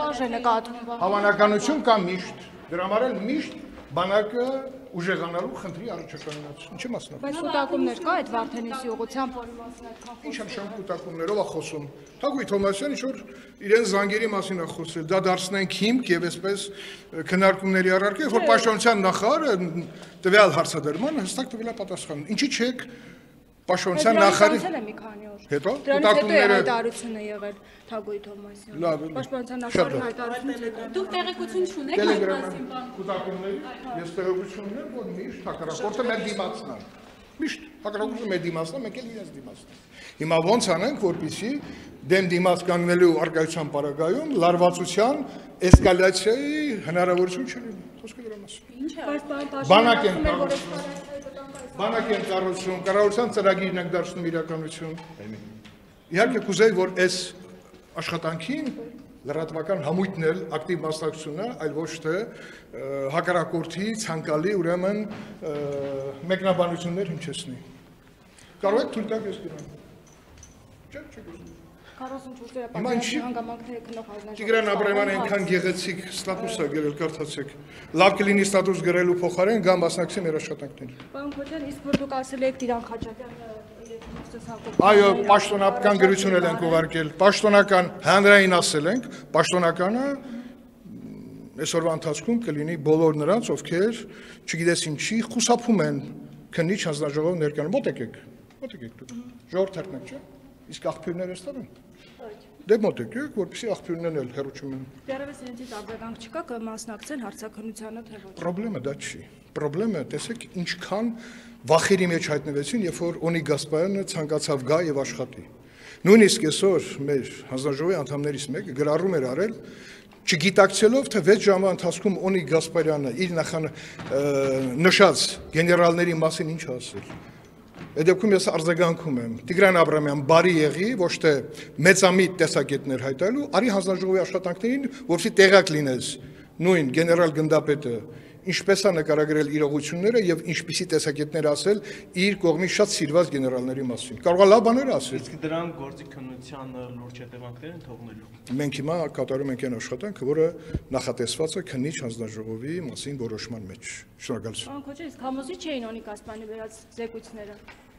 Հավանականություն կա միշտ, դրա համար էլ միշտ բանակը ուժեղանալու խնդրի առաջականացում, ինչի մասնավոր։ Բայց կուտակումներ կա այդ Վարդենիսի ուղղությամբ։ Ինչ նշան կուտակումներով է խոսում։ Թագուհի Թոմասյանը ինչ որ իրեն զանգերի մասին է խոսել, դա դարձնենք հիմք եւ այսպես քննարկումների առարկա, որ պաշտպանության նախարարը տվյալ հարցադրման հստակ տվել է պատասխան։ Ինչի՞ չեք պաշտպանության նախարարի հետո կուտակումները հայտարարությունը եղել Թագուհի Թոմասյանը։ Պաշտպանության նախարարի հայտարարությունը Դուք տեղեկություն չունեք այդ մասին բան։ Կուտակումների ես տեղեկություն ունեմ, որ միշտ հակառակորդը մեր դիմացն է։ Միշտ հակառակորդը մեր դիմացն է, մենք էլ իրենց դիմացն ենք։ Հիմա ոնց անենք, որպեսզի դեմ դիմաց կանգնելու արկայության պարագայում լարվածության էսկալացիայի հնարավորություն չլինի։ Խոսքը դրա մասին։ Բանակ են կառուցում, կառավարության ծրագիրն ենք դարձնում իրականություն։ Իհարկե կուզեի, որ այս աշխատանքին լրատվական համույթն էլ ակտիվ մասնակցությունն է, այլ ոչ թե հակառակորդի ցանկալի ուրեմն մեկնաբանություններ հնչեցնի։ Կարող եք թույլ տալ ես դրան։ Չէ, չէ։ 44-րդ պատերազմի հանգամանքները քննող հանձնաժողովը Տիգրան Աբրահամյանը այնքան գեղեցիկ ստատուս է գրել, կարդացեք։ Լավ կլինի ստատուս գրելու փոխարեն գա մասնակցի մեր աշխատանքներին։ Պարոն Քոչարյան, իսկ որ դուք ասել եք Տիրան Խաչատրյանը Այո, պաշտոնական գրություն էլ ենք ուղարկել, պաշտոնական հանրային ասել ենք, պաշտոնականը այսօրվա ընթացքում կլինի բոլոր նրանց, ովքեր չգիտես ինչի խուսափում են քննիչ հանձնաժողով ներկայանում։ Մոտ եկեք դուք։ Ժողովուրդ հերթնեք, չէ՞։ Իսկ աղբյուրները ստանում են։ Դե մոտ եկեք, որպեսզի աղբյուրներն էլ հեռուչում են։ Դեռևս իրենցից արձագանք չկա կմասնակցեն հարցաքննությանը թե ոչ։ Պրոբլեմը դա չի։ Պրոբլեմը, տեսեք, ինչքան վախերի մեջ հայտնվեցին, երբ որ Օնիկ Գասպարյանը ցանկացավ գա եւ աշխատի։ Նույնիսկ այսօր մեր հանձնաժողովի անդամներից մեկը գրառում էր արել, չգիտակցելով, թե 6 ժամվա ընթացքում Օնիկ Գասպարյանը իր նշած գեներալների մասին ինչ ասել։ Այդ դեպքում ես արձագանքում եմ Տիգրան Աբրահամյան բարի եղի, ոչ թե մեծամիտ տեսակետներ հայտարարելու, արի հանձնաժողովի աշխատանքներին, որպեսզի տեղյակ լինես նույն գեներալ գնդապետը ինչպես է նկարագրել իրողությունները եւ ինչպիսի տեսակետներ ասել իր կողմից շատ սիրված գեներալների մասին։ Կարող է լավ բաներ ասել։ Իսկ դրան գործի քննության լուրջ հետևանքներ են թողնելու։ Մենք հիմա կատարում ենք այն աշխատանքը, որը նախատեսված է քննիչ հանձնաժողովի մասին որոշման մեջ։ Շնորհակալություն։ Պարոն Քոչարյան, իսկ համոզիչ չէին Օնիկ Գասպարյանի վերած զեկույցները։